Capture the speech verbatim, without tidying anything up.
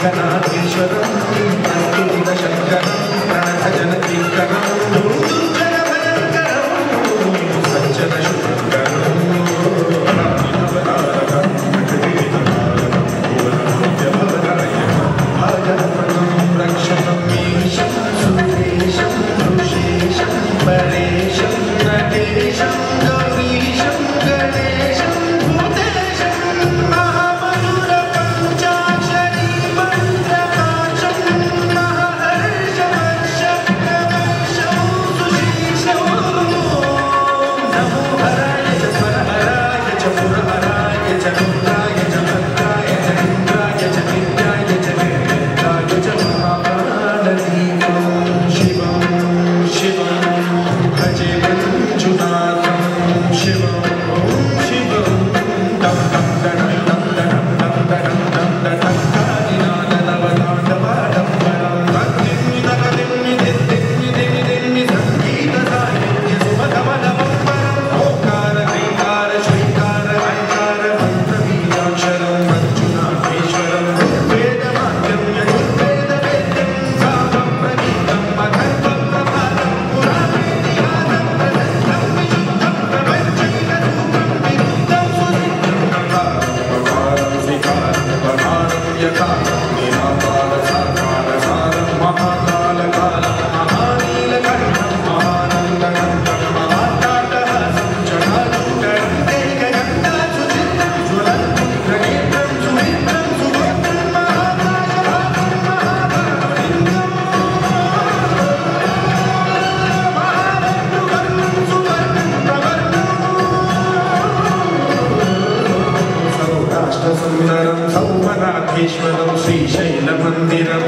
శ్రీశైలమందిరం स्तुतिवशङ्करं प्रणतजनकीर्तनं दुर्जनभयङ्करं सज्जनशुभङ्करं रामनवतारकं जगदीतकारकं भुवनमध्यभवदायकं भाजपनं रक्षकं मीशं सुरेशं ऋषेशं परेशं नटेशं गौरीशं गणेशं भूतेशं महामधुरपञ्चाक्षरी मन्त्रकाशं महर्षवर्षप्रवर्षं सुशीशं नमो हराय च स्वरहराय च पुरहराय च रुद्राय च भद्राय च इन्द्राय च नित्याय च निर्नित्याय च महाप्राणदीपं शिवं शिवं भजे मञ्जुनाथं शिवं शिवं दं दं दं दं दं दं दं दं दं कालिनादनवताण्डवाडम्बरं भक्तिं नगदिं दिद्दिं दिं सङ्गीतसाहित्य सुमकमलमम्बरं ओङ्कार ह्रीकार श्रीकार ऐकार मन्त्रबीजाक्षरं मञ्जुनाथेश्वरं वेदवाक्यं यजुर्वेदवेद्यं सामं प्रगीतं अथर्वं प्रभातं पुराणेतिहासं प्रदत्तं विशुद्धं प्रपञ्चैकरूपं विरुद्धं सुसिद्धं गङ्गापकारं श्रीकारं पकारं यथा नीलाकारसाकारसारं महाकालकालं महानीलकण्ठं महानन्दकण्ठं महाट्टाटहासं जटाजूटं तेजगङ्गासुचित्रं ज्वलन्तं प्रनेत्रं सुमित्रं सुभद्रं महाकाशवासं महाकाललिङ्गं महाबन्धुवर्णं सुवर्णं प्रवर्णं सौराष्ट्रसुन्दरं सौमनाथेश्वरं श्रीशैलमन्दिरं